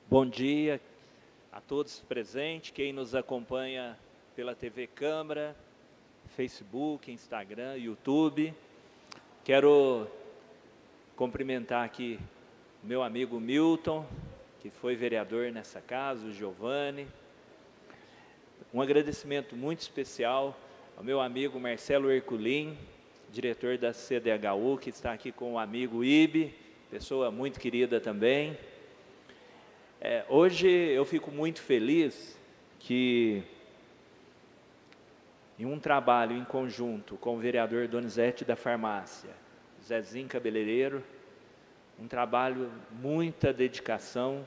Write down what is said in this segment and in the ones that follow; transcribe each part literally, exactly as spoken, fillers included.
Bom dia a todos presentes, quem nos acompanha pela T V Câmara, Facebook, Instagram, YouTube. Quero cumprimentar aqui meu amigo Milton, que foi vereador nessa casa, o Giovanni. Um agradecimento muito especial ao meu amigo Marcelo Herculin, diretor da C D H U, que está aqui com o amigo Ibe, pessoa muito querida também. É, hoje eu fico muito feliz que, em um trabalho em conjunto com o vereador Donizete da Farmácia, Zezinho Cabeleireiro, um trabalho, muita dedicação,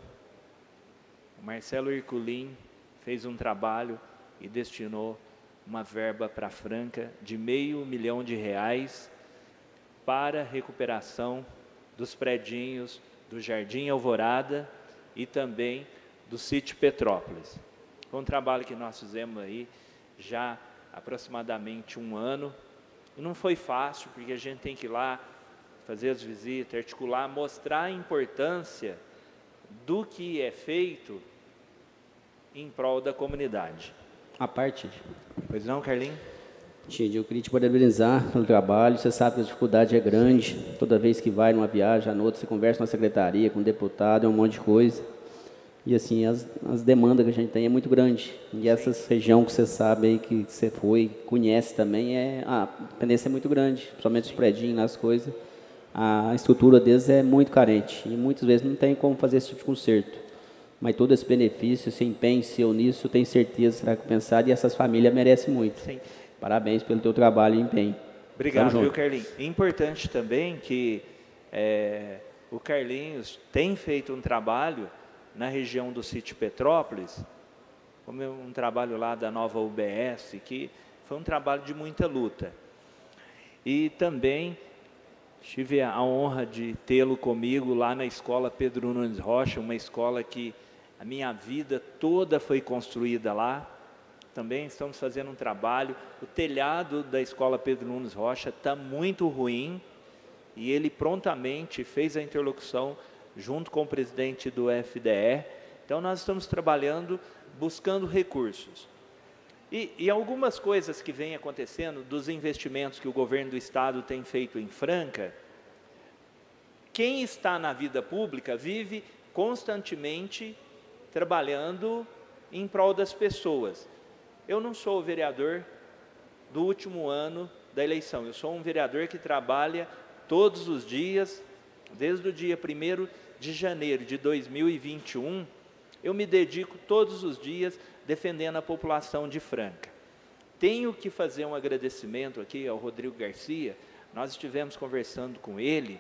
o Marcelo Herculin fez um trabalho e destinou uma verba para Franca de meio milhão de reais para a recuperação dos predinhos do Jardim Alvorada e também do sítio Petrópolis. Foi um trabalho que nós fizemos aí já há aproximadamente um ano, e não foi fácil, porque a gente tem que ir lá, fazer as visitas, articular, mostrar a importância do que é feito em prol da comunidade. A parte. Pois não, Carlinhos? Tid, eu queria te parabenizar pelo trabalho. Você sabe que a dificuldade é grande. Toda vez que vai numa viagem, à noite, você conversa na secretaria, com o deputado, é um monte de coisa. E assim, as, as demandas que a gente tem é muito grande. E essa região que você sabe aí, que você foi, conhece também, é, a tendência é muito grande. Principalmente os predinhos, as coisas. A estrutura deles é muito carente. E muitas vezes não tem como fazer esse tipo de conserto. Mas todo esse benefício, esse empenho seu nisso, eu tenho certeza que será compensado. E essas famílias merecem muito. Sim. Parabéns pelo teu trabalho e empenho. Obrigado, viu, Carlinhos? É importante também que é, o Carlinhos tem feito um trabalho na região do sítio Petrópolis, como um trabalho lá da nova U B S, que foi um trabalho de muita luta. E também tive a honra de tê-lo comigo lá na escola Pedro Nunes Rocha, uma escola que a minha vida toda foi construída lá. Também estamos fazendo um trabalho, o telhado da escola Pedro Nunes Rocha está muito ruim, e ele prontamente fez a interlocução junto com o presidente do F D E, então nós estamos trabalhando, buscando recursos. E, e algumas coisas que vêm acontecendo, dos investimentos que o governo do estado tem feito em Franca, quem está na vida pública vive constantemente trabalhando em prol das pessoas. Eu não sou o vereador do último ano da eleição, eu sou um vereador que trabalha todos os dias, desde o dia primeiro de janeiro de dois mil e vinte e um, eu me dedico todos os dias defendendo a população de Franca. Tenho que fazer um agradecimento aqui ao Rodrigo Garcia, nós estivemos conversando com ele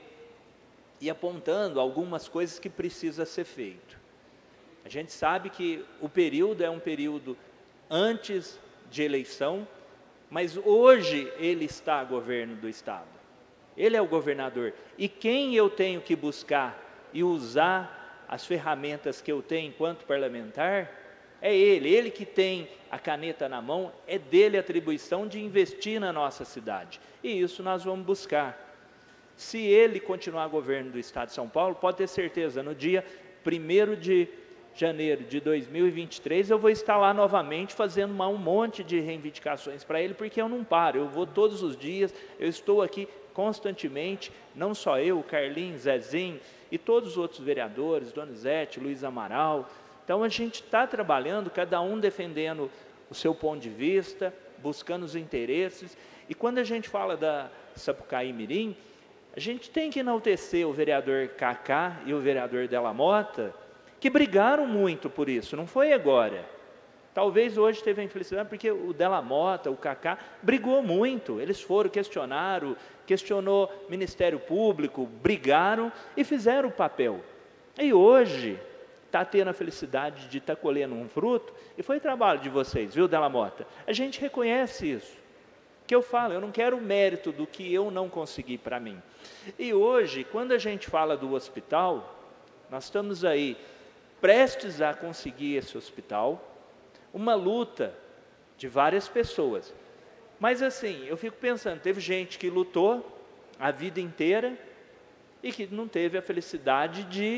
e apontando algumas coisas que precisa ser feito. A gente sabe que o período é um período antes de eleição, mas hoje ele está a governo do estado. Ele é o governador. E quem eu tenho que buscar e usar as ferramentas que eu tenho enquanto parlamentar, é ele. Ele que tem a caneta na mão, é dele a atribuição de investir na nossa cidade. E isso nós vamos buscar. Se ele continuar governo do estado de São Paulo, pode ter certeza, no dia primeiro de janeiro de dois mil e vinte e três, eu vou estar lá novamente fazendo uma, um monte de reivindicações para ele, porque eu não paro, eu vou todos os dias, eu estou aqui constantemente, não só eu, o Carlinhos, Zezinho e todos os outros vereadores, Donizete, Luiz Amaral. Então a gente está trabalhando, cada um defendendo o seu ponto de vista, buscando os interesses, e quando a gente fala da Sapucaí Mirim, a gente tem que enaltecer o vereador Cacá e o vereador Della Mota, que brigaram muito por isso, não foi agora. Talvez hoje teve a infelicidade, porque o Della Mota, o Cacá, brigou muito. Eles foram, questionaram, questionou Ministério Público, brigaram e fizeram o papel. E hoje está tendo a felicidade de estar tá colhendo um fruto, e foi trabalho de vocês, viu, Della Mota? A gente reconhece isso. Que eu falo, eu não quero o mérito do que eu não consegui para mim. E hoje, quando a gente fala do hospital, nós estamos aí prestes a conseguir esse hospital, uma luta de várias pessoas. Mas assim, eu fico pensando, teve gente que lutou a vida inteira e que não teve a felicidade de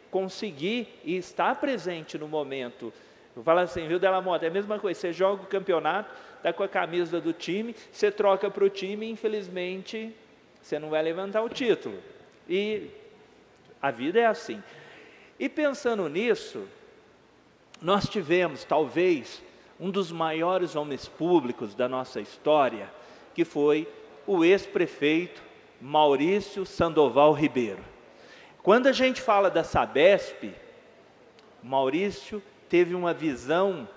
conseguir e estar presente no momento. Eu falo assim, viu, Della Mota, é a mesma coisa, você joga o campeonato, está com a camisa do time, você troca para o time e infelizmente você não vai levantar o título. E a vida é assim. E pensando nisso, nós tivemos talvez um dos maiores homens públicos da nossa história, que foi o ex-prefeito Maurício Sandoval Ribeiro. Quando a gente fala da Sabesp, Maurício teve uma visão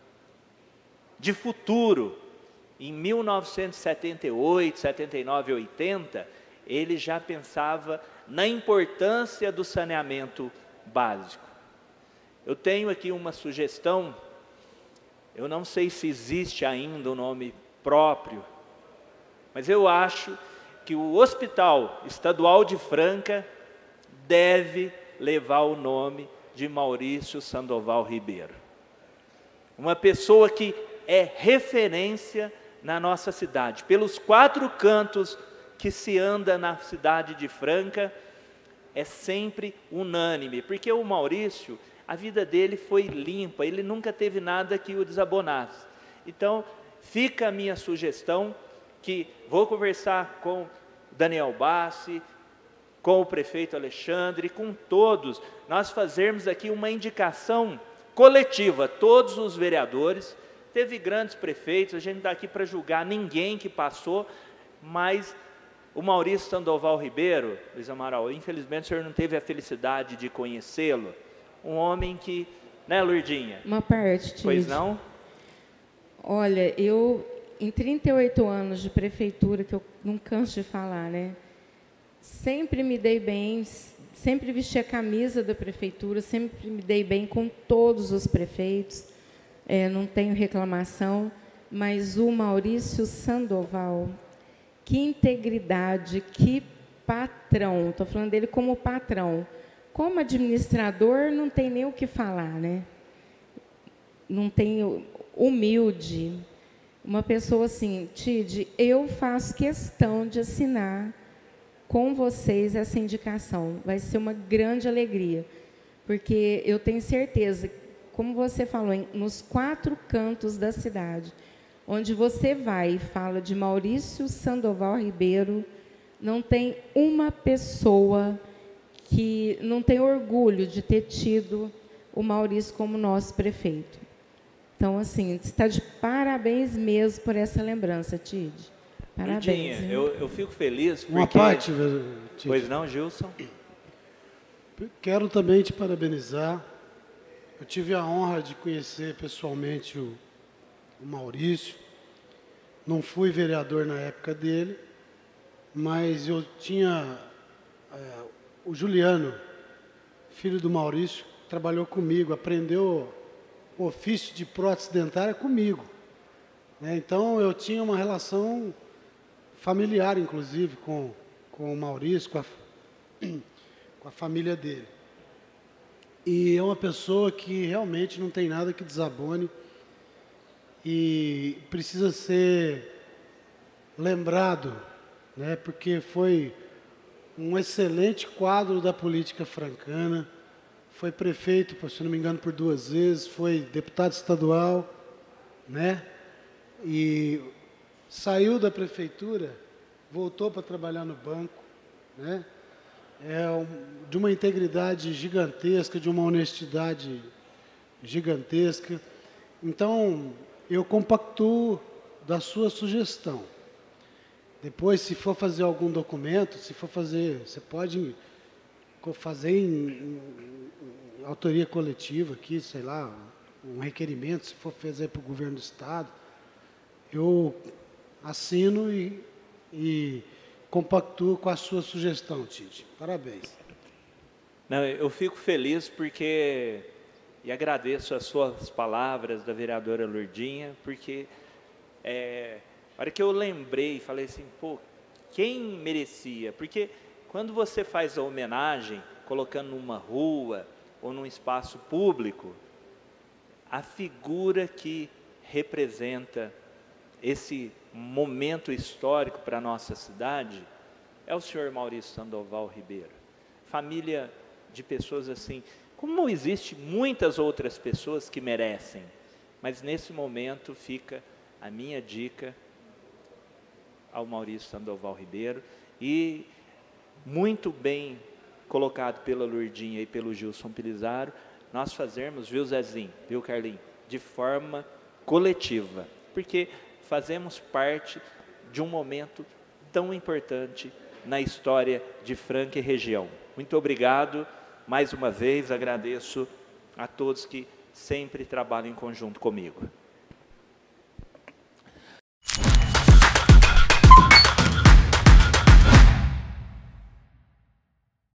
de futuro. Em mil novecentos e setenta e oito, setenta e nove, oitenta, ele já pensava na importância do saneamento básico. Eu tenho aqui uma sugestão, eu não sei se existe ainda um nome próprio, mas eu acho que o Hospital Estadual de Franca deve levar o nome de Maurício Sandoval Ribeiro. Uma pessoa que é referência na nossa cidade. Pelos quatro cantos que se anda na cidade de Franca, é sempre unânime, porque o Maurício, a vida dele foi limpa, ele nunca teve nada que o desabonasse. Então, fica a minha sugestão, que vou conversar com Daniel Bassi, com o prefeito Alexandre, com todos, nós fazermos aqui uma indicação coletiva, todos os vereadores. Teve grandes prefeitos, a gente não está aqui para julgar ninguém que passou, mas o Maurício Sandoval Ribeiro, Luiz Amaral, infelizmente o senhor não teve a felicidade de conhecê-lo, um homem que, né, Lourdinha? Uma parte, Tide. Pois não? Olha, eu, em trinta e oito anos de prefeitura, que eu não canso de falar, né? Sempre me dei bem, sempre vesti a camisa da prefeitura, sempre me dei bem com todos os prefeitos, é, não tenho reclamação, mas o Maurício Sandoval, que integridade, que patrão, estou falando dele como patrão. Como administrador, não tem nem o que falar, né? Não tem, humilde, uma pessoa assim, Tide, eu faço questão de assinar com vocês essa indicação, vai ser uma grande alegria, porque eu tenho certeza, como você falou, em, nos quatro cantos da cidade, onde você vai e fala de Maurício Sandoval Ribeiro, não tem uma pessoa que não tem orgulho de ter tido o Maurício como nosso prefeito. Então, assim, está de parabéns mesmo por essa lembrança, Tide. Parabéns. Lourdinha, eu, eu fico feliz porque... Uma parte, Tide. Pois não, Gilson? Quero também te parabenizar. Eu tive a honra de conhecer pessoalmente o, o Maurício. Não fui vereador na época dele, mas eu tinha... É, o Juliano, filho do Maurício, trabalhou comigo, aprendeu o ofício de prótese dentária comigo. Né? Então, eu tinha uma relação familiar, inclusive, com, com o Maurício, com a, com a família dele. E é uma pessoa que realmente não tem nada que desabone e precisa ser lembrado, né? Porque foi um excelente quadro da política francana, foi prefeito, se não me engano, por duas vezes, foi deputado estadual, né? E saiu da prefeitura, voltou para trabalhar no banco, né? É um, de uma integridade gigantesca, de uma honestidade gigantesca. Então, eu compactuo da sua sugestão. Depois, se for fazer algum documento, se for fazer, você pode fazer em, em, em autoria coletiva aqui, sei lá, um requerimento, se for fazer para o governo do Estado, eu assino e, e compactuo com a sua sugestão, Tide. Parabéns. Não, eu fico feliz porque, e agradeço as suas palavras da vereadora Lourdinha, porque é, a hora que eu lembrei, falei assim, pô, quem merecia? Porque quando você faz a homenagem, colocando numa rua ou num espaço público, a figura que representa esse momento histórico para a nossa cidade é o senhor Maurício Sandoval Ribeiro. Família de pessoas assim, como existe muitas outras pessoas que merecem, mas nesse momento fica a minha dica ao Maurício Sandoval Ribeiro, e muito bem colocado pela Lourdinha e pelo Gilson Pelizaro, nós fazermos, viu Zezinho, viu Carlinhos, de forma coletiva, porque fazemos parte de um momento tão importante na história de Franca e região. Muito obrigado, mais uma vez agradeço a todos que sempre trabalham em conjunto comigo.